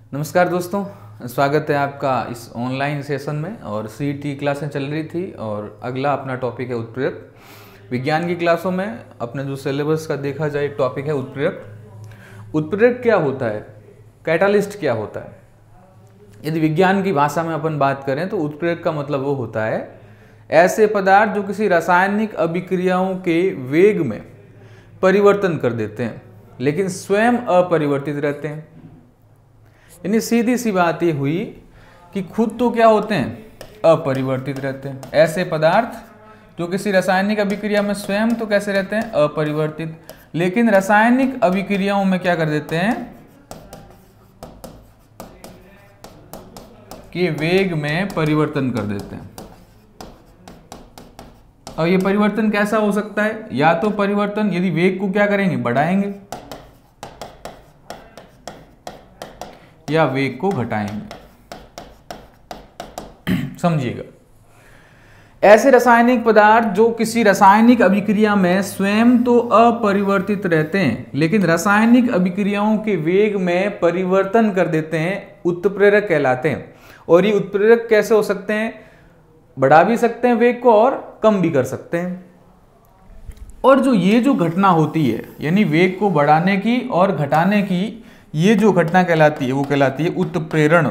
नमस्कार दोस्तों, स्वागत है आपका इस ऑनलाइन सेशन में। और सीईटी क्लासें चल रही थी और अगला अपना टॉपिक है उत्प्रेरक। विज्ञान की क्लासों में अपने जो सिलेबस का देखा जाए टॉपिक है उत्प्रेरक। उत्प्रेरक क्या होता है, कैटालिस्ट क्या होता है। यदि विज्ञान की भाषा में अपन बात करें तो उत्प्रेरक का मतलब वो होता है ऐसे पदार्थ जो किसी रासायनिक अभिक्रियाओं के वेग में परिवर्तन कर देते हैं लेकिन स्वयं अपरिवर्तित रहते हैं। यानी सीधी सी बात ये हुई कि खुद तो क्या होते हैं, अपरिवर्तित रहते हैं। ऐसे पदार्थ जो किसी रासायनिक अभिक्रिया में स्वयं तो कैसे रहते हैं, अपरिवर्तित, लेकिन रासायनिक अभिक्रियाओं में क्या कर देते हैं कि वेग में परिवर्तन कर देते हैं। और ये परिवर्तन कैसा हो सकता है, या तो परिवर्तन यदि वेग को क्या करेंगे, बढ़ाएंगे, या वेग को घटाएंगे। समझिएगा, ऐसे रासायनिक पदार्थ जो किसी रासायनिक अभिक्रिया में स्वयं तो अपरिवर्तित रहते हैं लेकिन रासायनिक अभिक्रियाओं के वेग में परिवर्तन कर देते हैं, उत्प्रेरक कहलाते हैं। और ये उत्प्रेरक कैसे हो सकते हैं, बढ़ा भी सकते हैं वेग को और कम भी कर सकते हैं। और ये जो घटना होती है, यानी वेग को बढ़ाने की और घटाने की, ये जो घटना कहलाती है वो कहलाती है उत्प्रेरण।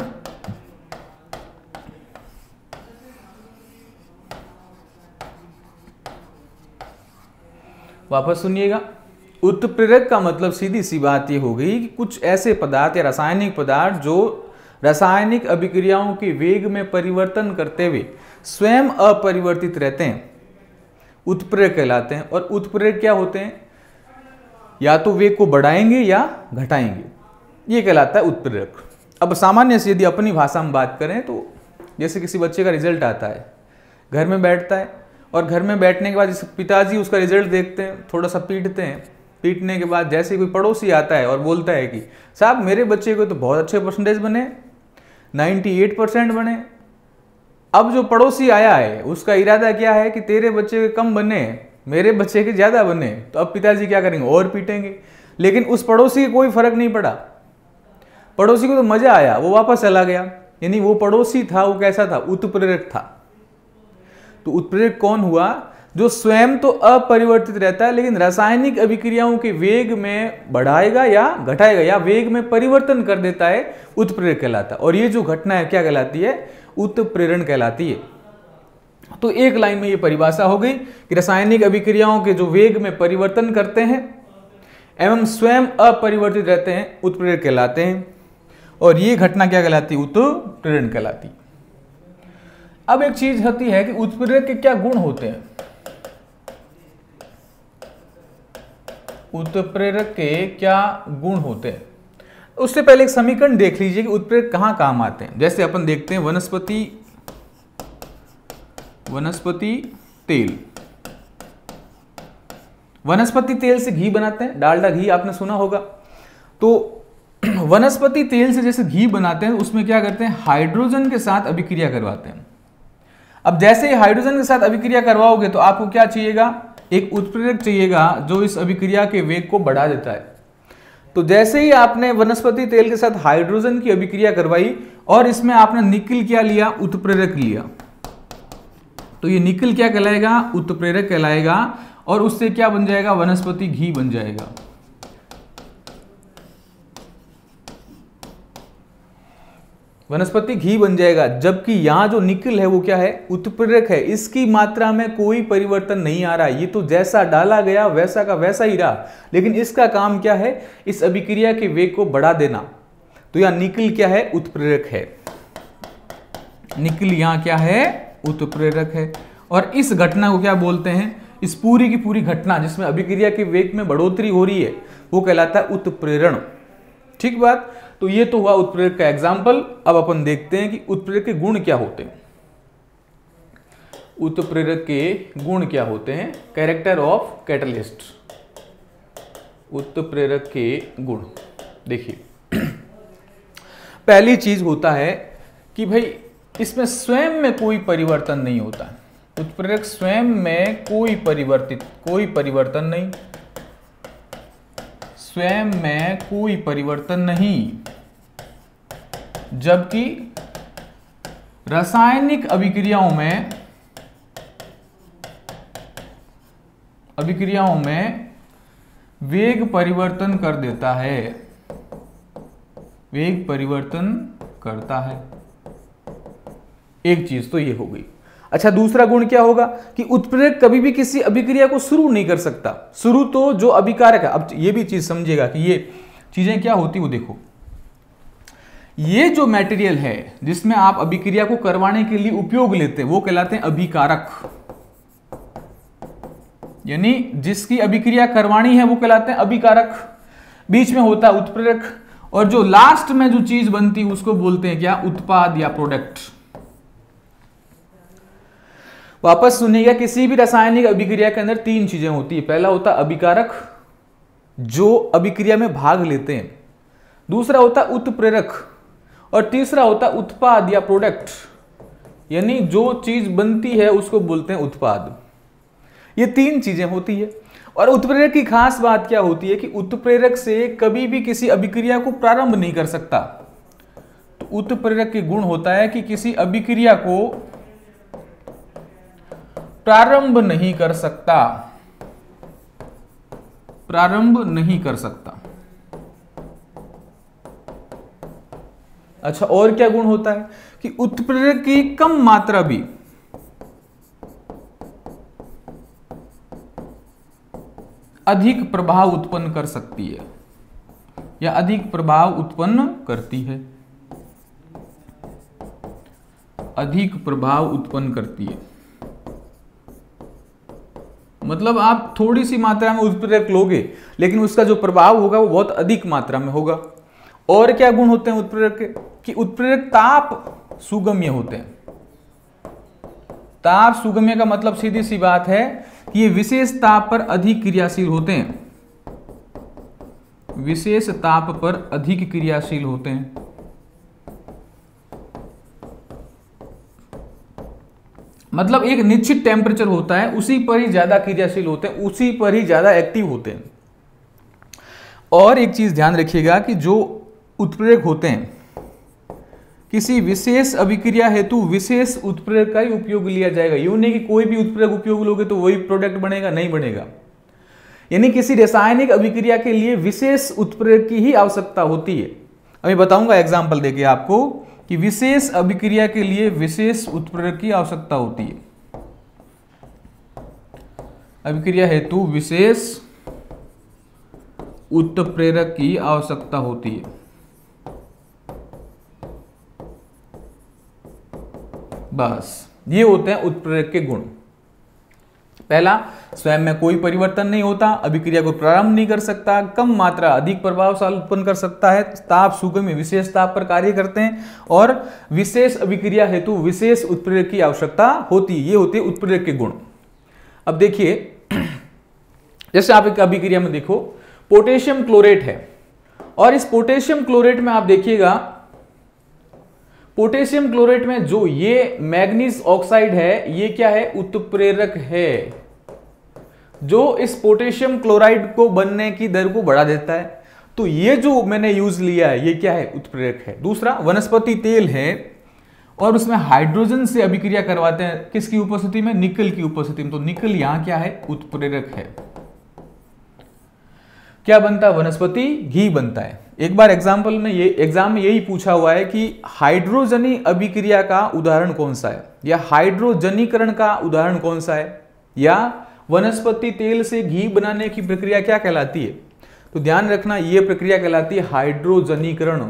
वापस सुनिएगा, उत्प्रेरक का मतलब सीधी सी बात ये हो गई कि कुछ ऐसे पदार्थ या रासायनिक पदार्थ जो रासायनिक अभिक्रियाओं के वेग में परिवर्तन करते हुए स्वयं अपरिवर्तित रहते हैं, उत्प्रेरक कहलाते हैं। और उत्प्रेरक क्या होते हैं, या तो वेग को बढ़ाएंगे या घटाएंगे, ये कहलाता है उत्प्रेरक। अब सामान्य से यदि अपनी भाषा में बात करें तो जैसे किसी बच्चे का रिजल्ट आता है, घर में बैठता है और घर में बैठने के बाद जैसे पिताजी उसका रिजल्ट देखते हैं, थोड़ा सा पीटते हैं। पीटने के बाद जैसे कोई पड़ोसी आता है और बोलता है कि साहब मेरे बच्चे को तो बहुत अच्छे परसेंटेज बने, 98% बने। अब जो पड़ोसी आया है उसका इरादा क्या है कि तेरे बच्चे के कम बने, मेरे बच्चे के ज्यादा बने। तो अब पिताजी क्या करेंगे, और पीटेंगे। लेकिन उस पड़ोसी को कोई फर्क नहीं पड़ा, पड़ोसी को तो मजा आया, वो वापस चला गया। यानी वो पड़ोसी था, वो कैसा था, उत्प्रेरक था। तो उत्प्रेरक कौन हुआ, जो स्वयं तो अपरिवर्तित रहता है लेकिन रासायनिक अभिक्रियाओं के वेग में बढ़ाएगा या घटाएगा या वेग में परिवर्तन कर देता है, उत्प्रेरक कहलाता है। और ये जो घटना है क्या कहलाती है, उत्प्रेरण कहलाती है। तो एक लाइन में ये परिभाषा हो गई कि रासायनिक अभिक्रियाओं के जो वेग में परिवर्तन करते हैं एवं स्वयं अपरिवर्तित रहते हैं, उत्प्रेरक कहलाते हैं। और ये घटना क्या कहलाती है, उत्प्रेरण कहलाती है। अब एक चीज होती है कि उत्प्रेरक के क्या गुण होते हैं। उत्प्रेरक के क्या गुण होते हैं, उससे पहले एक समीकरण देख लीजिए कि उत्प्रेरक कहां काम आते हैं। जैसे अपन देखते हैं वनस्पति तेल। वनस्पति तेल से घी बनाते हैं, डालडा घी आपने सुना होगा। तो वनस्पति तेल से जैसे घी बनाते हैं, उसमें क्या करते हैं, हाइड्रोजन के साथ अभिक्रिया करवाते हैं। अब जैसे हाइड्रोजन के साथ अभिक्रिया करवाओगे तो आपको क्या चाहिएगा, एक उत्प्रेरक चाहिएगा जो इस अभिक्रिया के वेग को बढ़ा देता है। तो जैसे ही आपने वनस्पति तेल के साथ हाइड्रोजन की अभिक्रिया करवाई और इसमें आपने निकल क्या लिया, उत्प्रेरक लिया, तो ये निकल क्या कहलाएगा, उत्प्रेरक कहलाएगा। और उससे क्या बन जाएगा, वनस्पति घी बन जाएगा। वनस्पति घी बन जाएगा। जबकि यहां जो निकल है वो क्या है, उत्प्रेरक है। इसकी मात्रा में कोई परिवर्तन नहीं आ रहा, ये तो जैसा डाला गया वैसा का वैसा ही रहा। लेकिन इसका काम क्या है, इस अभिक्रिया के वेग को बढ़ा देना। तो यहां निकल क्या है, उत्प्रेरक है। निकल यहां क्या है, उत्प्रेरक है। और इस घटना को क्या बोलते हैं, इस पूरी की पूरी घटना जिसमें अभिक्रिया के वेग में बढ़ोतरी हो रही है वो कहलाता है उत्प्रेरण। ठीक बात। तो ये तो हुआ उत्प्रेरक का एग्जाम्पल। अब अपन देखते हैं कि उत्प्रेरक के गुण क्या होते हैं। उत्प्रेरक के गुण क्या होते हैं, कैरेक्टर ऑफ कैटलिस्ट। उत्प्रेरक के गुण देखिए, पहली चीज होता है कि भाई इसमें स्वयं में कोई परिवर्तन नहीं होता है। उत्प्रेरक स्वयं में कोई परिवर्तन नहीं, स्वयं में कोई परिवर्तन नहीं। जबकि रासायनिक अभिक्रियाओं में वेग परिवर्तन कर देता है, वेग परिवर्तन करता है। एक चीज तो ये हो गई। अच्छा, दूसरा गुण क्या होगा कि उत्प्रेरक कभी भी किसी अभिक्रिया को शुरू नहीं कर सकता। शुरू तो जो अभिकारक है, अब ये भी चीज समझिएगा कि ये चीजें क्या होती वो देखो। ये जो मटेरियल है जिसमें आप अभिक्रिया को करवाने के लिए उपयोग लेते हैं वो कहलाते हैं अभिकारक, यानी जिसकी अभिक्रिया करवानी है वो कहलाते हैं अभिकारक। बीच में होता है उत्प्रेरक, और जो लास्ट में जो चीज बनती है उसको बोलते हैं क्या, उत्पाद या प्रोडक्ट। वापस सुनिएगा, किसी भी रासायनिक अभिक्रिया के अंदर तीन चीजें होती है। पहला होता है अभिकारक जो अभिक्रिया में भाग लेते हैं, दूसरा होता है उत्प्रेरक, और तीसरा होता है उत्पाद या प्रोडक्ट, यानी जो चीज बनती है उसको बोलते हैं उत्पाद। ये तीन चीजें होती है। और उत्प्रेरक की खास बात क्या होती है कि उत्प्रेरक से कभी भी किसी अभिक्रिया को प्रारंभ नहीं कर सकता। तो उत्प्रेरक के गुण होता है कि किसी अभिक्रिया को प्रारंभ नहीं कर सकता, प्रारंभ नहीं कर सकता। अच्छा, और क्या गुण होता है कि उत्प्रेरक की कम मात्रा भी अधिक प्रभाव उत्पन्न कर सकती है या अधिक प्रभाव उत्पन्न करती है, अधिक प्रभाव उत्पन्न करती है। मतलब आप थोड़ी सी मात्रा में उत्प्रेरक लोगे लेकिन उसका जो प्रभाव होगा वो बहुत अधिक मात्रा में होगा। और क्या गुण होते हैं उत्प्रेरक के कि उत्प्रेरक ताप सुगम्य होते हैं। ताप सुगम्य का मतलब सीधी सी बात है कि ये विशेष ताप पर अधिक क्रियाशील होते हैं, विशेष ताप पर अधिक क्रियाशील होते हैं। मतलब एक निश्चित टेम्परेचर होता है, उसी पर ही ज्यादा क्रियाशील होते हैं, उसी पर ही ज्यादा एक्टिव होते हैं। और एक चीज ध्यान रखिएगा कि जो उत्प्रेरक होते हैं किसी विशेष अभिक्रिया हेतु विशेष उत्प्रेरक का ही उपयोग लिया जाएगा। यूं नहीं कि कोई भी उत्प्रेरक उपयोग लोगे तो वही प्रोडक्ट बनेगा, नहीं बनेगा। यानी किसी रासायनिक अभिक्रिया के लिए विशेष उत्प्रेरक की ही आवश्यकता होती है। अभी बताऊंगा एग्जांपल देके आपको कि विशेष अभिक्रिया के लिए विशेष उत्प्रेरक की आवश्यकता होती है। अभिक्रिया हेतु विशेष उत्प्रेरक की आवश्यकता होती है। बस ये होते हैं उत्प्रेरक के गुण। पहला, स्वयं में कोई परिवर्तन नहीं होता, अभिक्रिया को प्रारंभ नहीं कर सकता, कम मात्रा अधिक प्रभावशाली उत्पन्न कर सकता है, ताप सुगम्य विशेष ताप पर कार्य करते हैं, और विशेष अभिक्रिया हेतु विशेष उत्प्रेरक की आवश्यकता होती है। ये होते हैं उत्प्रेरक के गुण। अब देखिए, जैसे आप एक अभिक्रिया में देखो पोटेशियम क्लोरेट है, और इस पोटेशियम क्लोरेट में आप देखिएगा, पोटेशियम क्लोरेट में जो ये मैग्नीज ऑक्साइड है ये क्या है, उत्प्रेरक है, जो इस पोटेशियम क्लोराइड को बनने की दर को बढ़ा देता है। तो ये जो मैंने यूज लिया है ये क्या है, उत्प्रेरक है। दूसरा, वनस्पति तेल है और उसमें हाइड्रोजन से अभिक्रिया करवाते हैं, किसकी उपस्थिति में, निकल की उपस्थिति में। तो निकल यहां क्या है, उत्प्रेरक है। क्या बनता है, वनस्पति घी बनता है। एक बार एग्जाम्पल में एग्जाम में यही पूछा हुआ है कि हाइड्रोजनी अभिक्रिया का उदाहरण कौन सा है, या हाइड्रोजनीकरण का उदाहरण कौन सा है, या वनस्पति तेल से घी बनाने की प्रक्रिया क्या कहलाती है। तो ध्यान रखना, यह प्रक्रिया कहलाती है हाइड्रोजनीकरण।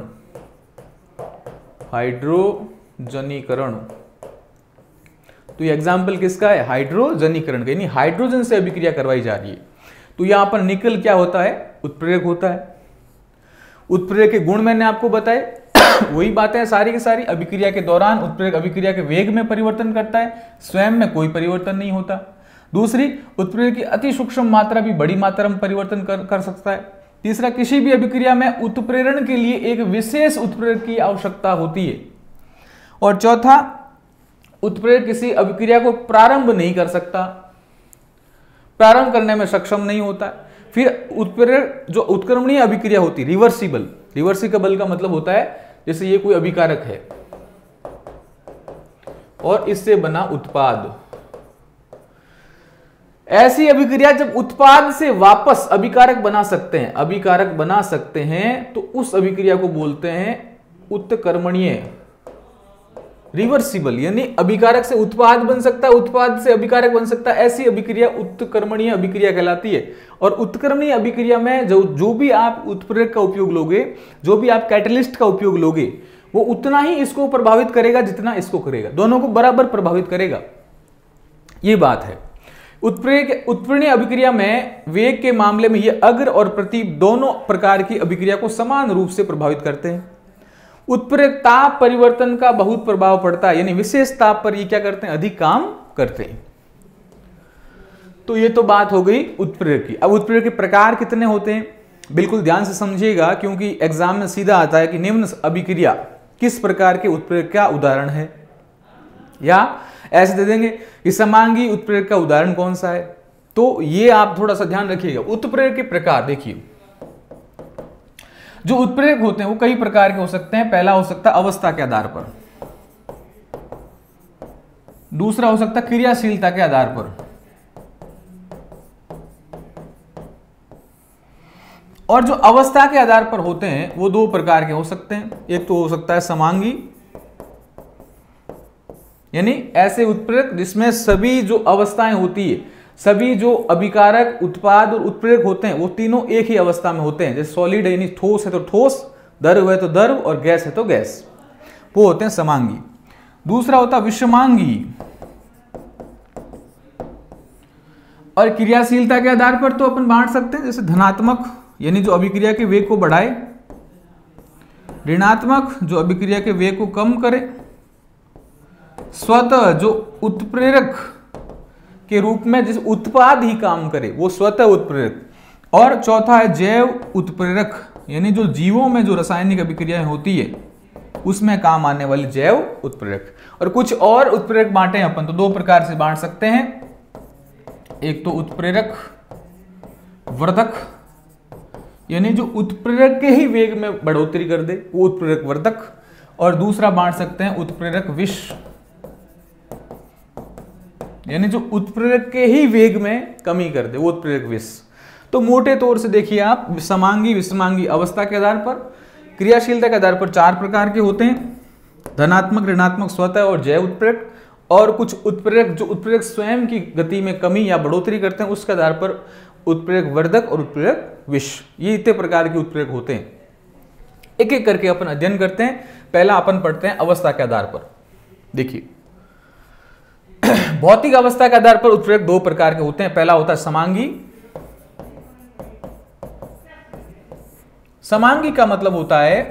हाइड्रोजनीकरण, तो ये एग्जाम्पल किसका है, हाइड्रोजनीकरण का, यानी हाइड्रोजन से अभिक्रिया करवाई जा रही है। तो यहां पर निकल क्या होता है, उत्प्रेरक होता है। उत्प्रेरक के गुण मैंने आपको बताए, वही बातें सारी की सारी। अभिक्रिया के दौरान उत्प्रेरक अभिक्रिया के वेग में परिवर्तन करता है, स्वयं में कोई परिवर्तन नहीं होता। दूसरी, उत्प्रेरक की अति सूक्ष्म मात्रा भी बड़ी मात्रा में परिवर्तन कर सकता है। तीसरा, किसी भी अभिक्रिया में उत्प्रेरण के लिए एक विशेष उत्प्रेरक की आवश्यकता होती है। और चौथा, उत्प्रेरक किसी अभिक्रिया को प्रारंभ नहीं कर सकता, प्रारंभ करने में सक्षम नहीं होता। फिर उत्प्रेरक जो उत्क्रमणीय अभिक्रिया होती है, रिवर्सिबल का मतलब होता है जैसे ये कोई अभिकारक है और इससे बना उत्पाद। ऐसी अभिक्रिया जब उत्पाद से वापस अभिकारक बना सकते हैं तो उस अभिक्रिया को बोलते हैं उत्कर्मणीय, रिवर्सिबल। यानी अभिकारक से उत्पाद बन सकता है, उत्पाद से अभिकारक बन सकता है, ऐसी अभिक्रिया उत्कर्मणीय अभिक्रिया कहलाती है। और उत्कर्मणीय अभिक्रिया में जो भी आप उत्प्रेरक का उपयोग लोगे, जो भी आप कैटलिस्ट का उपयोग लोगे, वो उतना ही इसको प्रभावित करेगा जितना इसको करेगा, दोनों को बराबर प्रभावित करेगा। ये बात है। उत्प्रेरणीय अभिक्रिया में वेग के मामले में ये अग्र और प्रतीप दोनों प्रकार की अभिक्रिया को समान रूप से प्रभावित करते हैं। उत्प्रेरक ताप परिवर्तन का बहुत प्रभाव पड़ता है, यानी विशेष ताप पर ये क्या करते हैं, अधिक काम करते हैं। तो ये तो बात हो गई उत्प्रेरक की। अब उत्प्रेरक के प्रकार कितने होते हैं, बिल्कुल ध्यान से समझिएगा, क्योंकि एग्जाम में सीधा आता है कि निम्न अभिक्रिया किस प्रकार के उत्प्रेरक का उदाहरण है, या ऐसे दे देंगे कि समांगी उत्प्रेरक का उदाहरण कौन सा है। तो ये आप थोड़ा सा ध्यान रखिएगा। उत्प्रेरक के प्रकार देखिए, जो उत्प्रेरक होते हैं वो कई प्रकार के हो सकते हैं। पहला हो सकता है अवस्था के आधार पर, दूसरा हो सकता है क्रियाशीलता के आधार पर, और जो अवस्था के आधार पर होते हैं वो दो प्रकार के हो सकते हैं। एक तो हो सकता है समांगी, यानी ऐसे उत्प्रेरक जिसमें सभी जो अवस्थाएं होती है, सभी जो अभिकारक, उत्पाद और उत्प्रेरक होते हैं वो तीनों एक ही अवस्था में होते हैं। जैसे सॉलिड यानी ठोस है तो ठोस, द्रव है तो द्रव, और गैस है तो गैस, वो होते हैं समांगी। दूसरा होता है विषमांगी, और क्रियाशीलता के आधार पर तो अपन बांट सकते हैं, जैसे धनात्मक यानी जो अभिक्रिया के वेग को बढ़ाए, ऋणात्मक जो अभिक्रिया के वेग को कम करे, स्वतः जो उत्प्रेरक के रूप में जिस उत्पाद ही काम करे वो स्वतः उत्प्रेरक, और चौथा है जैव उत्प्रेरक, यानी जो जीवों में जो रासायनिक अभिक्रियाएं होती है उसमें काम आने वाली जैव उत्प्रेरक। और कुछ और उत्प्रेरक बांटे अपन तो दो प्रकार से बांट सकते हैं। एक तो उत्प्रेरक वर्धक, यानी जो उत्प्रेरक के ही वेग में बढ़ोतरी कर दे वो उत्प्रेरक वर्धक, और दूसरा बांट सकते हैं उत्प्रेरक विष, यानी जो उत्प्रेरक के ही वेग में कमी कर दे वो उत्प्रेरक विष। तो मोटे तौर से देखिए आप, समांगी विषमांगी अवस्था के आधार पर, क्रियाशीलता के आधार पर चार प्रकार के होते हैं, धनात्मक, ऋणात्मक, स्वतः और जैव उत्प्रेरक। और कुछ उत्प्रेरक जो उत्प्रेरक स्वयं की गति में कमी या बढ़ोतरी करते हैं उसके आधार पर उत्प्रेरक वर्धक और उत्प्रेरक विष, ये इतने प्रकार के उत्प्रेरक होते हैं। एक एक करके अपन अध्ययन करते हैं। पहला अपन पढ़ते हैं अवस्था के आधार पर। देखिए, भौतिक अवस्था के आधार पर उत्प्रेरक दो प्रकार के होते हैं। पहला होता है समांगी। समांगी का मतलब होता है,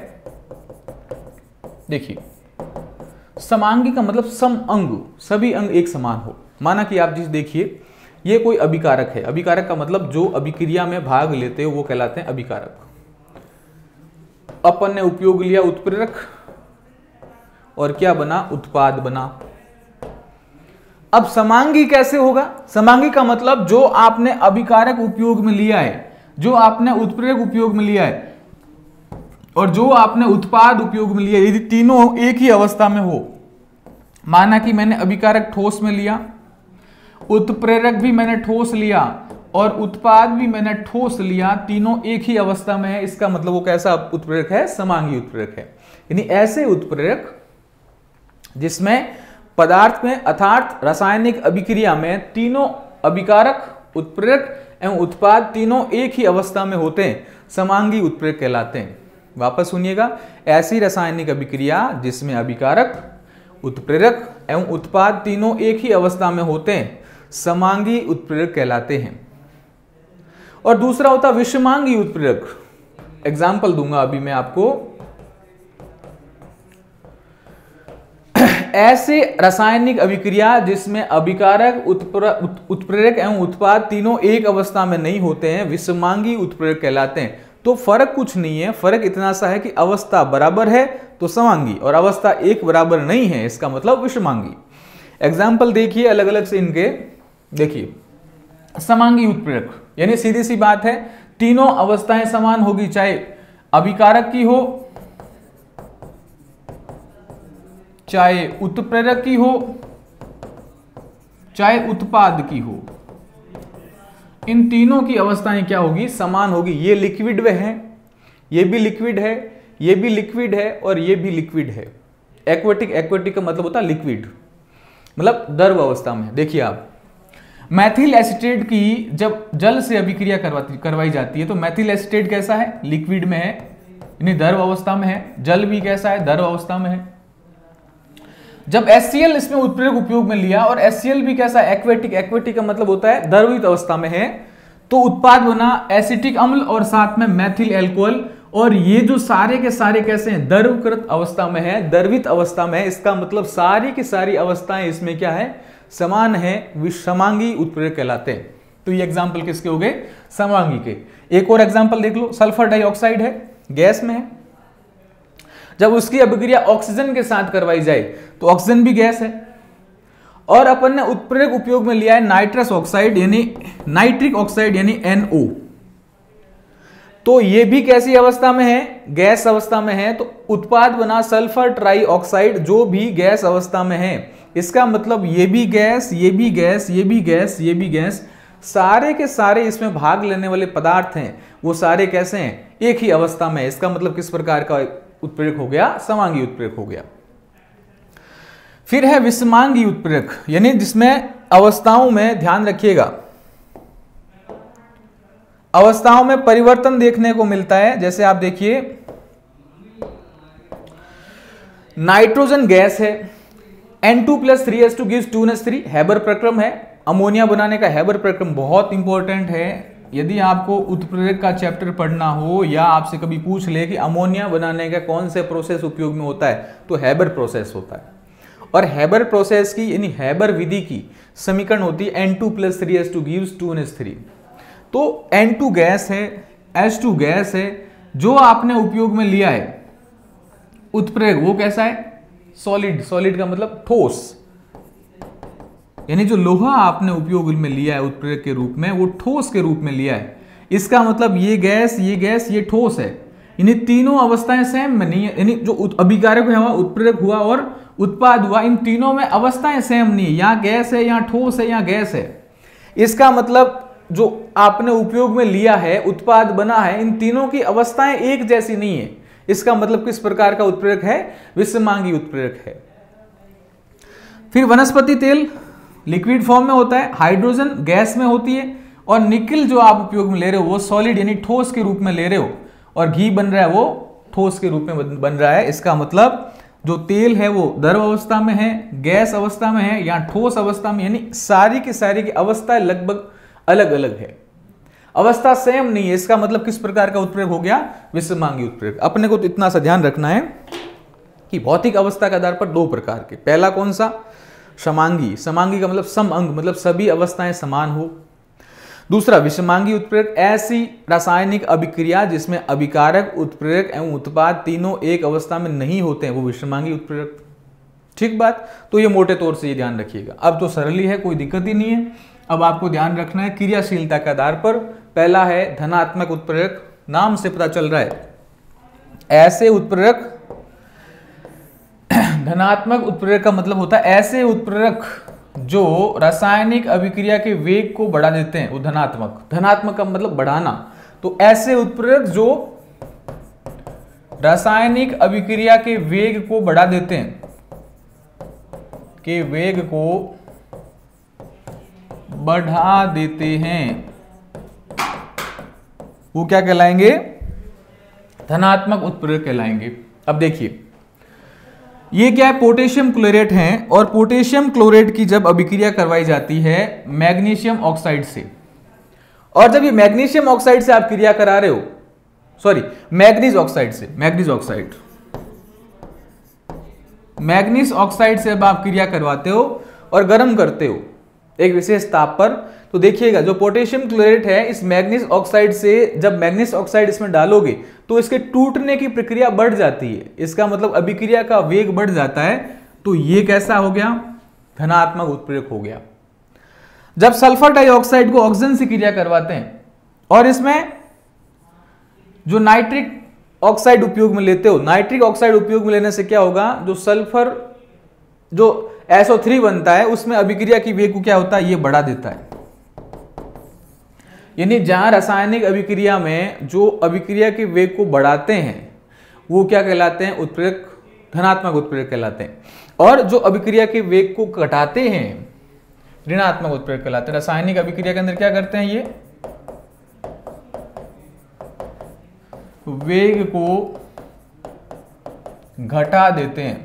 देखिए समांगी का मतलब सम अंग, सभी अंग एक समान हो। माना कि आप जिस देखिए ये कोई अभिकारक है, अभिकारक का मतलब जो अभिक्रिया में भाग लेते हो वो कहलाते हैं अभिकारक। अपन ने उपयोग लिया उत्प्रेरक और क्या बना, उत्पाद बना। अब समांगी कैसे होगा, समांगी का मतलब जो आपने अभिकारक उपयोग में लिया है, जो आपने उत्प्रेरक उपयोग में लिया है और जो आपने उत्पाद उपयोग में लिया, यदि तीनों एक ही अवस्था में हो, माना कि मैंने अभिकारक ठोस में लिया, उत्प्रेरक भी मैंने ठोस लिया और उत्पाद भी मैंने ठोस लिया, तीनों एक ही अवस्था में है, इसका मतलब वो कैसा उत्प्रेरक है, समांगी उत्प्रेरक है। यानी ऐसे उत्प्रेरक जिसमें पदार्थ में अर्थात रासायनिक अभिक्रिया में तीनों अभिकारक, उत्प्रेरक एवं उत्पाद तीनों एक ही अवस्था में होते हैं, समांगी उत्प्रेरक कहलाते हैं। वापस सुनिएगा, ऐसी रासायनिक अभिक्रिया जिसमें अभिकारक, उत्प्रेरक एवं उत्पाद तीनों एक ही अवस्था में होते हैं, समांगी उत्प्रेरक कहलाते हैं। और दूसरा होता विषमांगी उत्प्रेरक। एग्जाम्पल दूंगा अभी मैं आपको। ऐसे रासायनिक अभिक्रिया जिसमें अभिकारक, उत्प्रेरक एवं उत्पाद तीनों एक अवस्था में नहीं होते हैं, विषमांगी उत्प्रेरक कहलाते हैं। तो फर्क कुछ नहीं है, फर्क इतना सा है कि अवस्था बराबर है तो समांगी और अवस्था एक बराबर नहीं है, इसका मतलब विषमांगी। एग्जाम्पल देखिए अलग अलग से इनके। देखिए समांगी उत्प्रेरक यानी सीधी सी बात है, तीनों अवस्थाएं समान होगी, चाहे अभिकारक की हो चाहे उत्प्रेरक की हो चाहे उत्पाद की हो, इन तीनों की अवस्थाएं क्या होगी? समान होगी। ये लिक्विड में है, ये भी लिक्विड है, ये भी लिक्विड है और ये भी लिक्विड है। एक्वेटिक, एक्वेटिक का मतलब होता है लिक्विड, मतलब द्रव अवस्था में। देखिए आप, मैथिल एसीटेट की जब जल से अभिक्रिया करवाई जाती है तो मैथिल एसीटेट कैसा है? लिक्विड में है, यानी द्रव अवस्था में है। जल भी कैसा है? द्रव अवस्था में है। जब HCl इसमें उत्प्रेरक उपयोग में लिया और HCl भी कैसा? एक्वेटिक, एक्वेटिक का मतलब होता है द्रवित अवस्था में है, तो उत्पाद बना एसिटिक अम्ल और साथ में मैथिल एल्कोहल। और ये जो सारे के सारे कैसे हैं? द्रवकृत अवस्था में है, द्रवित अवस्था में है। इसका मतलब सारी की सारी अवस्थाएं इसमें क्या है? समान है, विषमांगी उत्प्रेरक कहलाते हैं। तो ये एग्जाम्पल किसके हो गए? समांगी के। एक और एग्जाम्पल देख लो, सल्फर डाइऑक्साइड है, गैस में है, जब उसकी अभिक्रिया ऑक्सीजन के साथ करवाई जाए तो ऑक्सीजन भी गैस है। और अपन ने उत्प्रेरक उपयोग में लिया है नाइट्रस ऑक्साइड यानी नाइट्रिक ऑक्साइड यानी NO, तो ये भी कैसी अवस्था में है? गैस अवस्था में है। तो उत्पाद बना सल्फर ट्राई ऑक्साइड जो भी गैस अवस्था में है। इसका मतलब ये भी गैस, ये भी गैस, ये भी गैस, ये भी गैस, सारे के सारे इसमें भाग लेने वाले पदार्थ हैं वो सारे कैसे हैं? एक ही अवस्था में है। इसका मतलब किस प्रकार का उत्प्रेरक हो गया? समांगी उत्प्रेरक हो गया। फिर है विषमांगी उत्प्रेरक, यानी जिसमें अवस्थाओं में, ध्यान रखिएगा, अवस्थाओं में परिवर्तन देखने को मिलता है। जैसे आप देखिए, नाइट्रोजन गैस है, N2 + 3s2 gives 2n3, Haber प्रक्रम है। अमोनिया बनाने का हैबर प्रक्रम बहुत इंपॉर्टेंट है। यदि आपको उत्प्रेरक का चैप्टर पढ़ना हो या आपसे कभी पूछ ले कि अमोनिया बनाने का कौन से प्रोसेस उपयोग में होता है, तो हैबर प्रोसेस होता है। और हैबर प्रोसेस की यानी हैबर विधि की समीकरण होती है N2 + 3s2 gives 2n3। तो N2 गैस है, H2 गैस है, जो आपने उपयोग में लिया है उत्प्रेरक वो कैसा है? सॉलिड। सॉलिड का मतलब ठोस, यानी जो लोहा आपने उपयोग में लिया है उत्प्रेरक के रूप में वो ठोस के रूप में लिया है। इसका मतलब ये गैस, ये गैस, ये ठोस है, यानी तीनों अवस्थाएं सेम में नहीं है। यानी जो अभिकारक हुआ, उत्प्रेरक हुआ और उत्पाद हुआ, इन तीनों में अवस्थाएं सेम नहीं है। यहाँ गैस है, यहाँ ठोस है, यहाँ गैस है। इसका मतलब जो आपने उपयोग में लिया है, उत्पाद बना है, इन तीनों की अवस्थाएं एक जैसी नहीं है। इसका मतलब किस प्रकार का उत्प्रेरक है? विषमांगी उत्प्रेरक है। फिर वनस्पति तेल लिक्विड फॉर्म में होता है, हाइड्रोजन गैस में होती है, और निकल जो आप उपयोग में ले रहे हो वो सॉलिड यानी ठोस के रूप में ले रहे हो, और घी बन रहा है वो ठोस के रूप में बन रहा है। इसका मतलब जो तेल है वो द्रव अवस्था में है, गैस अवस्था में है या ठोस अवस्था में, यानी सारी की अवस्था लगभग अलग अलग है, अवस्था सेम नहीं है। इसका मतलब किस प्रकार का उत्प्रेरक हो गया? विषमांगी उत्प्रेरक। अपने को तो इतना सा ध्यान रखना है कि भौतिक अवस्था के आधार पर दो प्रकार के, पहला कौन सा? समांगी। समांगी का मतलब सम अंग, मतलब सभी अवस्थाएं समान हो। दूसरा विषमांगी उत्प्रेरक, ऐसी रासायनिक अभिक्रिया जिसमें अभिकारक, उत्प्रेरक एवं उत्पाद तीनों एक अवस्था में नहीं होते हैं, वो विषमांगी उत्प्रेरक। ठीक बात? तो ये मोटे तौर से ये ध्यान रखिएगा। अब तो सरल ही है, कोई दिक्कत ही नहीं है। अब आपको ध्यान रखना है क्रियाशीलता के आधार पर। पहला है धनात्मक उत्प्रेरक, नाम से पता चल रहा है ऐसे उत्प्रेरक, धनात्मक उत्प्रेरक का मतलब होता है ऐसे उत्प्रेरक जो रासायनिक अभिक्रिया के वेग को बढ़ा देते हैं, वो धनात्मक। धनात्मक का मतलब बढ़ाना। तो ऐसे उत्प्रेरक जो रासायनिक अभिक्रिया के वेग को बढ़ा देते हैं, के वेग को बढ़ा देते हैं, वो क्या कहलाएंगे? धनात्मक उत्प्रेरक कहलाएंगे। अब देखिए, ये क्या है? पोटेशियम क्लोरेट है, और पोटेशियम क्लोरेट की जब अभिक्रिया करवाई जाती है मैग्नीशियम ऑक्साइड से, और जब ये मैग्नीशियम ऑक्साइड से आप क्रिया करा रहे हो, सॉरी मैग्नीज ऑक्साइड से, मैग्नीज ऑक्साइड, मैग्नीज ऑक्साइड से अब आप क्रिया करवाते हो और गर्म करते हो एक विशेष ताप पर, तो देखिएगा जो पोटेशियम क्लोरेट है इस मैग्नीज ऑक्साइड से जब मैग्नीज ऑक्साइड इसमें डालोगे तो इसके टूटने की प्रक्रिया बढ़ जाती है। इसका मतलब अभिक्रिया का वेग बढ़ जाता है। तो ये कैसा हो गया? धनात्मक उत्प्रेरक हो गया। जब सल्फर डाइऑक्साइड को ऑक्सीजन से क्रिया करवाते हैं और इसमें जो नाइट्रिक ऑक्साइड उपयोग में लेते हो, नाइट्रिक ऑक्साइड उपयोग में लेने से क्या होगा? जो सल्फर जो SO3 बनता है उसमें अभिक्रिया की वेग को क्या होता है, ये बढ़ा देता है। यानी जहां रासायनिक अभिक्रिया में जो अभिक्रिया के वेग को बढ़ाते हैं वो क्या कहलाते हैं, उत्प्रेरक, धनात्मक उत्प्रेरक कहलाते हैं। और जो अभिक्रिया के वेग को घटाते हैं ऋणात्मक उत्प्रेरक कहलाते हैं। रासायनिक अभिक्रिया के अंदर क्या करते हैं, ये वेग को घटा देते हैं।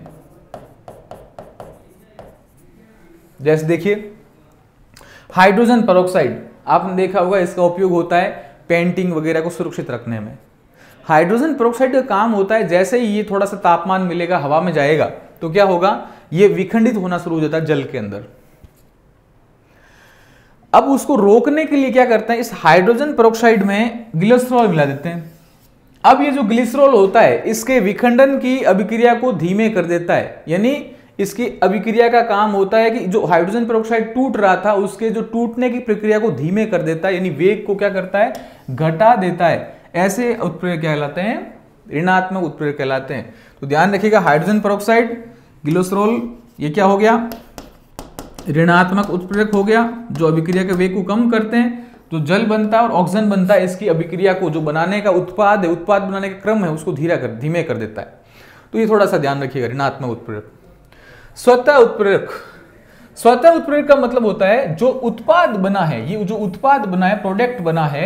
जैसे देखिए हाइड्रोजन पेरोक्साइड, आपने देखा होगा इसका उपयोग होता है पेंटिंग वगैरह को सुरक्षित रखने में। हाइड्रोजन पेरोक्साइड का काम होता है जैसे ही ये थोड़ा सा तापमान मिलेगा, हवा में जाएगा, तो क्या होगा, ये विखंडित होना शुरू हो जाता है जल के अंदर। अब उसको रोकने के लिए क्या करते हैं, इस हाइड्रोजन पेरोक्साइड में ग्लिसरॉल मिला देते हैं। अब ये जो ग्लिसरॉल होता है इसके विखंडन की अभिक्रिया को धीमे कर देता है। यानी इसकी अभिक्रिया का काम होता है कि जो हाइड्रोजन पेरोक्साइड टूट रहा था उसके जो टूटने की प्रक्रिया को धीमे कर देता है, यानी वेग को क्या करता है, घटा देता है। ऐसे उत्प्रेरक कहलाते हैं ऋणात्मक उत्प्रेरक कहलाते हैं। तो ध्यान रखिएगा, हाइड्रोजन पेरोक्साइड, ग्लिसरॉल, ये क्या हो गया, ऋणात्मक उत्प्रेरक हो गया, जो अभिक्रिया के वेग को कम करते हैं। जो जल बनता है और ऑक्सीजन बनता है, इसकी अभिक्रिया को, जो बनाने का उत्पाद है, उत्पाद बनाने का क्रम है, उसको धीमे कर देता है। तो ये थोड़ा सा ध्यान रखिएगा, ऋणात्मक उत्प्रेरक। स्वतः उत्प्रेरक, स्वतः उत्प्रेरक का मतलब होता है जो उत्पाद बना है, ये जो उत्पाद बना है, प्रोडक्ट बना है,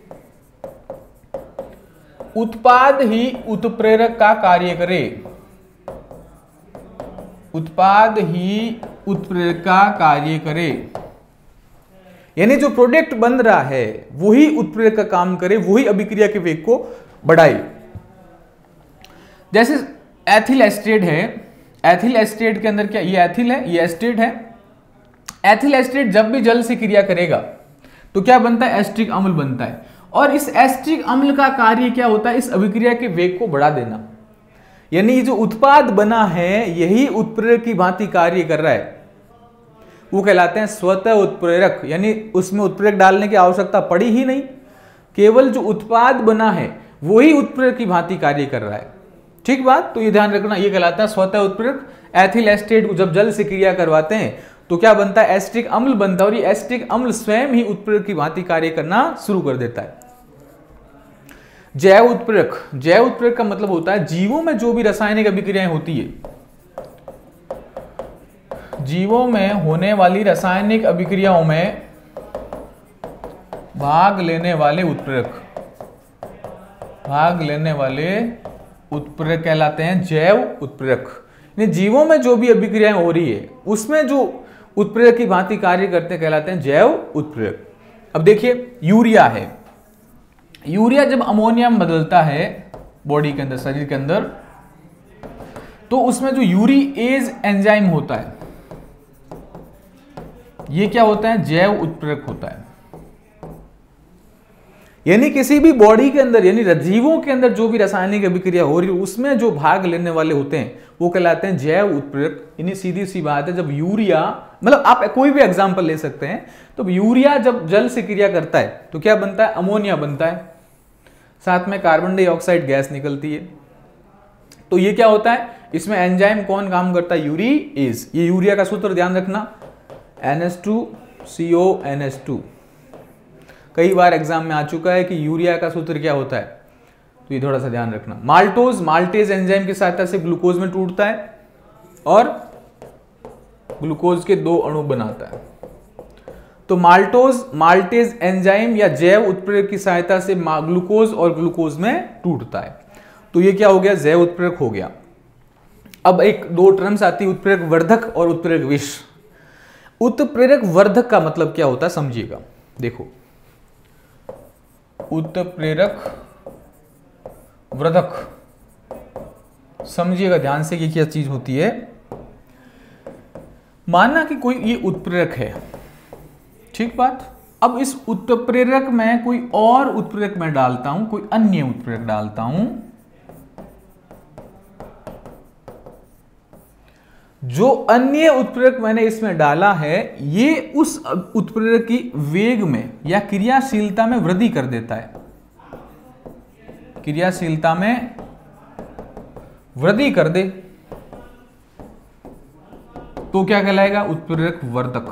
उत्पाद ही उत्प्रेरक का कार्य करे, उत्पाद ही उत्प्रेरक का कार्य करे। यानी जो प्रोडक्ट बन रहा है वही उत्प्रेरक का काम करे, वही अभिक्रिया के वेग को बढ़ाए। जैसे एथिल एस्टेट है, एथिल एस्टेट के अंदर क्या, ये एथिल है, ये एस्टेट है। एथिल एस्टेट जब भी जल से क्रिया करेगा तो क्या बनता है, एस्टिक अम्ल बनता है। और इस एस्टिक अम्ल का कार्य क्या होता है, इस अभिक्रिया के वेग को बढ़ा देना। यानी जो उत्पाद बना है यही उत्प्रेरक की भांति कार्य कर रहा है, वो कहलाते हैं स्वतः उत्प्रेरक। यानी उसमें उत्प्रेरक डालने की आवश्यकता पड़ी ही नहीं, केवल जो उत्पाद बना है वही उत्प्रेरक की भांति कार्य कर रहा है। ठीक बात, तो ये ध्यान रखना, ये कहलाता है स्वतः उत्प्रेरक। एथिल एस्टेट को जब जल से क्रिया करवाते हैं तो क्या बनता है, एस्टिक अम्ल बनता है, और ये एस्टिक अम्ल स्वयं ही उत्प्रेरक की भांति कार्य करना शुरू कर देता है। जैव उत्प्रेरक, जैव उत्प्रेरक का मतलब होता है जीवों में जो भी रासायनिक अभिक्रियाएं होती है, जीवों में होने वाली रासायनिक अभिक्रियाओं में भाग लेने वाले उत्प्रेरक, भाग लेने वाले उत्प्रेरक कहलाते हैं जैव उत्प्रेरक। जीवों में जो भी अभिक्रियाएं हो रही है उसमें जो उत्प्रेरक की भांति कार्य करते कहलाते हैं जैव उत्प्रेरक। अब देखिए यूरिया है, यूरिया जब अमोनिया में बदलता है बॉडी के अंदर, शरीर के अंदर, तो उसमें जो यूरिएज एंजाइम होता है ये क्या होता है, जैव उत्प्रेरक होता है। यानी किसी भी बॉडी के अंदर, यानी जीवों के अंदर जो भी रासायनिक अभिक्रिया हो रही है उसमें जो भाग लेने वाले होते हैं वो कहलाते हैं जैव उत्प्रेरक। यानी सीधी सी बात है, जब यूरिया, मतलब आप कोई भी एग्जांपल ले सकते हैं, तो यूरिया जब जल से क्रिया करता है तो क्या बनता है, अमोनिया बनता है, साथ में कार्बन डाइऑक्साइड गैस निकलती है। तो ये क्या होता है, इसमें एंजाइम कौन काम करता है, यूरिएज। ये यूरिया का सूत्र ध्यान रखना, NH2CONH2, कई बार एग्जाम में आ चुका है कि यूरिया का सूत्र क्या होता है, तो ये थोड़ा सा ध्यान रखना। माल्टोज, माल्टेज एंजाइम की सहायता से ग्लूकोज में टूटता है और ग्लूकोज के 2 अणु बनाता है। तो माल्टोज, माल्टेज एंजाइम या जैव उत्प्रेरक की सहायता से ग्लूकोज और ग्लूकोज में टूटता है। तो ये क्या हो गया, जैव उत्प्रेरक हो गया। अब एक 2 टर्म्स आती है, उत्प्रेरक वर्धक और उत्प्रेरक विष। उत्प्रेरक वर्धक का मतलब क्या होता है समझिएगा, देखो, उत्प्रेरक वर्धक समझिएगा ध्यान से कि क्या चीज होती है। मानना कि कोई ये उत्प्रेरक है, ठीक बात। अब इस उत्प्रेरक में कोई और उत्प्रेरक मैं डालता हूं, कोई अन्य उत्प्रेरक डालता हूं, जो अन्य उत्प्रेरक मैंने इसमें डाला है ये उस उत्प्रेरक की वेग में या क्रियाशीलता में वृद्धि कर देता है, क्रियाशीलता में वृद्धि कर दे। तो क्या कहलाएगा? उत्प्रेरक वर्धक।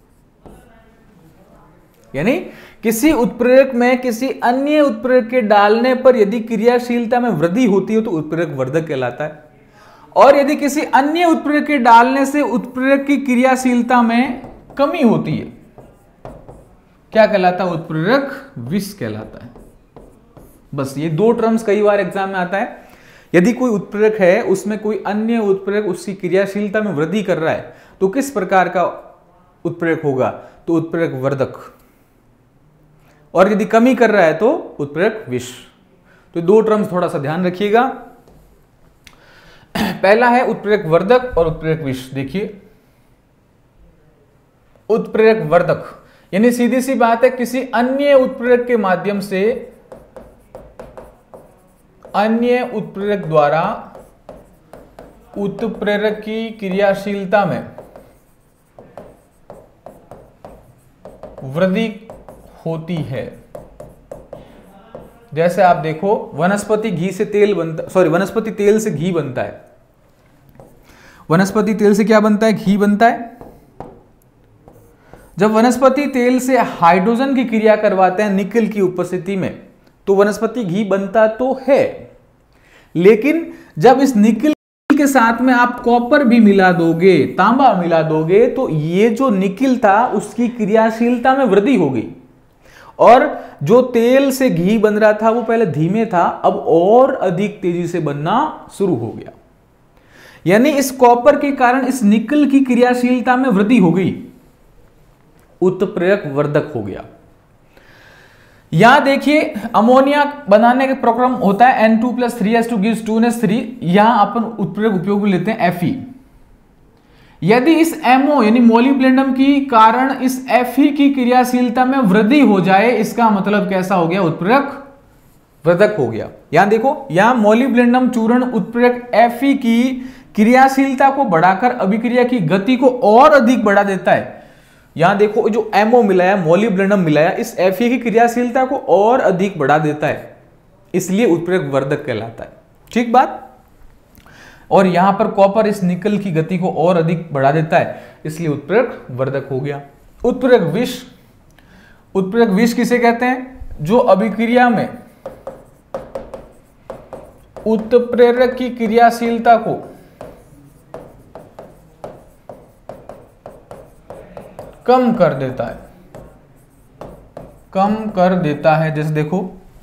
यानी किसी उत्प्रेरक में किसी अन्य उत्प्रेरक के डालने पर यदि क्रियाशीलता में वृद्धि होती है तो उत्प्रेरक वर्धक कहलाता है, और यदि किसी अन्य उत्प्रेरक के डालने से उत्प्रेरक की क्रियाशीलता में कमी होती है, क्या कहलाता है? उत्प्रेरक विष कहलाता है। बस ये दो टर्म्स कई बार एग्जाम में आता है। यदि कोई उत्प्रेरक है, उसमें कोई अन्य उत्प्रेरक उसकी क्रियाशीलता में वृद्धि कर रहा है, तो किस प्रकार का उत्प्रेरक होगा? तो उत्प्रेरक वर्धक। और यदि कमी कर रहा है तो उत्प्रेरक विष। तो दो टर्म्स थोड़ा सा ध्यान रखिएगा। पहला है उत्प्रेरक वर्धक और उत्प्रेरक विष। देखिए, उत्प्रेरक वर्धक यानी सीधी सी बात है, किसी अन्य उत्प्रेरक के माध्यम से अन्य उत्प्रेरक द्वारा उत्प्रेरक की क्रियाशीलता में वृद्धि होती है। जैसे आप देखो, वनस्पति घी से तेल बनता, वनस्पति तेल से घी बनता है। वनस्पति तेल से क्या बनता है? घी बनता है। जब वनस्पति तेल से हाइड्रोजन की क्रिया करवाते हैं निकल की उपस्थिति में, तो वनस्पति घी बनता तो है, लेकिन जब इस निकल के साथ में आप कॉपर भी मिला दोगे, तांबा मिला दोगे, तो ये जो निकल था उसकी क्रियाशीलता में वृद्धि होगी, और जो तेल से घी बन रहा था वो पहले धीमे था, अब और अधिक तेजी से बनना शुरू हो गया। यानी इस कॉपर के कारण इस निकल की क्रियाशीलता में वृद्धि हो गई, उत्प्रेरक वर्धक हो गया। यहां देखिए, अमोनिया बनाने का प्रक्रम होता है N2+3H2 gives 2NH3। यहां अपन उत्प्रेरक उपयोग में लेते हैं Fe। यदि इस MO यानी मोलिब्डेनम की कारण इस Fe की क्रियाशीलता में वृद्धि हो जाए, इसका मतलब कैसा हो गया? उत्प्रेरक वर्धक हो गया। यहां देखो, यहां मोलिब्डेनम चूर्ण उत्प्रेरक Fe की क्रियाशीलता को बढ़ाकर अभिक्रिया की गति को और अधिक बढ़ा देता है। यहां देखो, जो MO मिलाया, मोलिब्डेनम मिलाया, इस Fe की क्रियाशीलता को और अधिक बढ़ा देता है, इसलिए उत्प्रेरक वर्धक कहलाता है। ठीक बात। और यहां पर कॉपर इस निकल की गति को और अधिक बढ़ा देता है, इसलिए उत्प्रेरक वर्धक हो गया। उत्प्रेरक विष। उत्प्रेरक विष किसे कहते हैं? जो अभिक्रिया में उत्प्रेरक की क्रियाशीलता को कम कर देता है, कम कर देता है। जैसे देखो,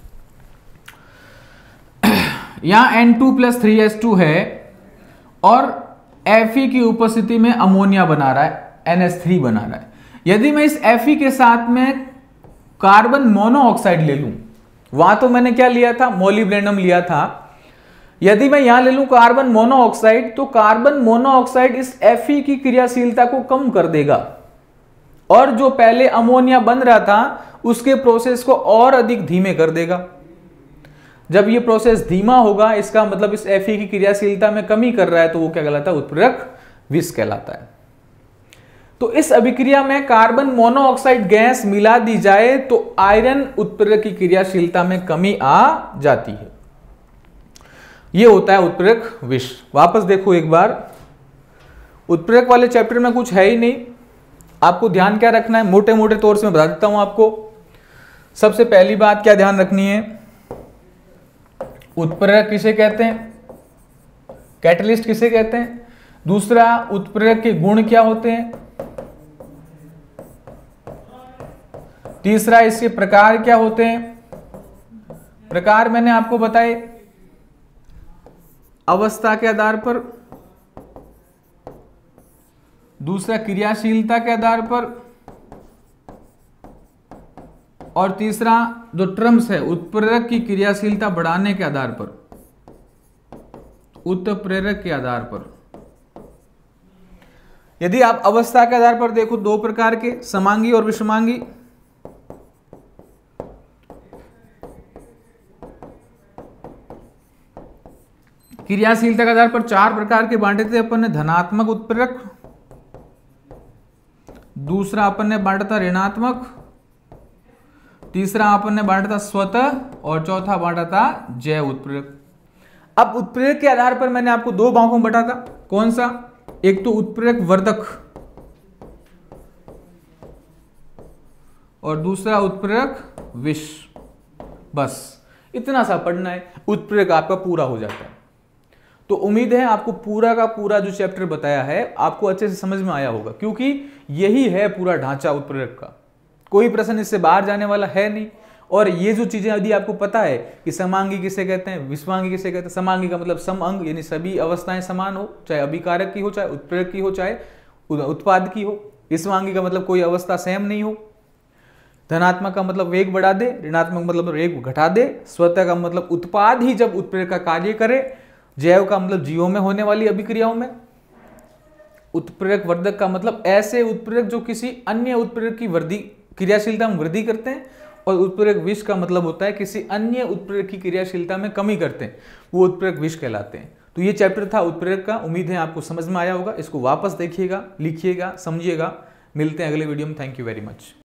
यहां N2+3H2 है और Fe की उपस्थिति में अमोनिया बना रहा है, NH3 बना रहा है। यदि मैं इस Fe के साथ में कार्बन मोनोऑक्साइड ले लूं, वहां तो मैंने क्या लिया था? मोलिब्डेनम लिया था। यदि मैं यहां ले लूं कार्बन मोनोऑक्साइड, तो कार्बन मोनोऑक्साइड इस Fe की क्रियाशीलता को कम कर देगा, और जो पहले अमोनिया बन रहा था उसके प्रोसेस को और अधिक धीमे कर देगा। जब ये प्रोसेस धीमा होगा, इसका मतलब इस Fe की क्रियाशीलता में कमी कर रहा है, तो वो क्या कहलाता है? उत्प्रेरक विष कहलाता है। तो इस अभिक्रिया में कार्बन मोनोऑक्साइड गैस मिला दी जाए तो आयरन उत्प्रेरक की क्रियाशीलता में कमी आ जाती है। यह होता है उत्प्रेरक विष। वापस देखो एक बार, उत्प्रेरक वाले चैप्टर में कुछ है ही नहीं, आपको ध्यान क्या रखना है? मोटे मोटे तौर से मैं बता देता हूं आपको। सबसे पहली बात क्या ध्यान रखनी है? उत्प्रेरक किसे कहते हैं? कैटलिस्ट किसे कहते हैं? दूसरा, उत्प्रेरक के गुण क्या होते हैं? तीसरा, इसके प्रकार क्या होते हैं? प्रकार मैंने आपको बताए, अवस्था के आधार पर, दूसरा क्रियाशीलता के आधार पर, और तीसरा जो टर्म्स है उत्प्रेरक की क्रियाशीलता बढ़ाने के आधार पर, उत्प्रेरक के आधार पर। यदि आप अवस्था के आधार पर देखो, दो प्रकार के, समांगी और विषमांगी। क्रियाशीलता के आधार पर चार प्रकार के बांटे थे अपन ने। धनात्मक उत्प्रेरक, दूसरा अपन ने बांटा था ऋणात्मक, तीसरा अपन ने बांटा था स्वतः, और चौथा बांटा था जैव उत्प्रेरक। अब उत्प्रेरक के आधार पर मैंने आपको दो भागों में बांटा था। कौन सा? एक तो उत्प्रेरक वर्धक और दूसरा उत्प्रेरक विष। बस इतना सा पढ़ना है, उत्प्रेरक आपका पूरा हो जाता है। तो उम्मीद है आपको पूरा का पूरा जो चैप्टर बताया है आपको अच्छे से समझ में आया होगा, क्योंकि यही है पूरा ढांचा उत्प्रेरक का। कोई प्रश्न इससे बाहर जाने वाला है नहीं। और ये जो चीजें यदि आपको पता है कि समांगी किसे कहते हैं, विषमांगी किसे कहते हैं। समांगी का मतलब सम अंग, यानी सभी अवस्थाएं समान हो, चाहे अभिकारक की हो, चाहे उत्प्रेरक की हो, चाहे उत्पाद की हो। विषमांगी का मतलब कोई अवस्था सेम नहीं हो। धनात्मक का मतलब वेग बढ़ा दे, ऋणात्मक मतलब वेग घटा दे। स्वतः का मतलब उत्पाद ही जब उत्प्रेरक का कार्य करे। जैव का मतलब जीवों में होने वाली अभिक्रियाओं में। उत्प्रेरक वर्धक का मतलब ऐसे उत्प्रेरक जो किसी अन्य उत्प्रेरक की वृद्धि क्रियाशीलता में वृद्धि करते हैं। और उत्प्रेरक विष का मतलब होता है किसी अन्य उत्प्रेरक की क्रियाशीलता में कमी करते हैं, वो उत्प्रेरक विष कहलाते हैं। तो ये चैप्टर था उत्प्रेरक का। उम्मीद है आपको समझ में आया होगा। इसको वापस देखिएगा, लिखिएगा, समझिएगा। मिलते हैं अगले वीडियो में। Thank you very much.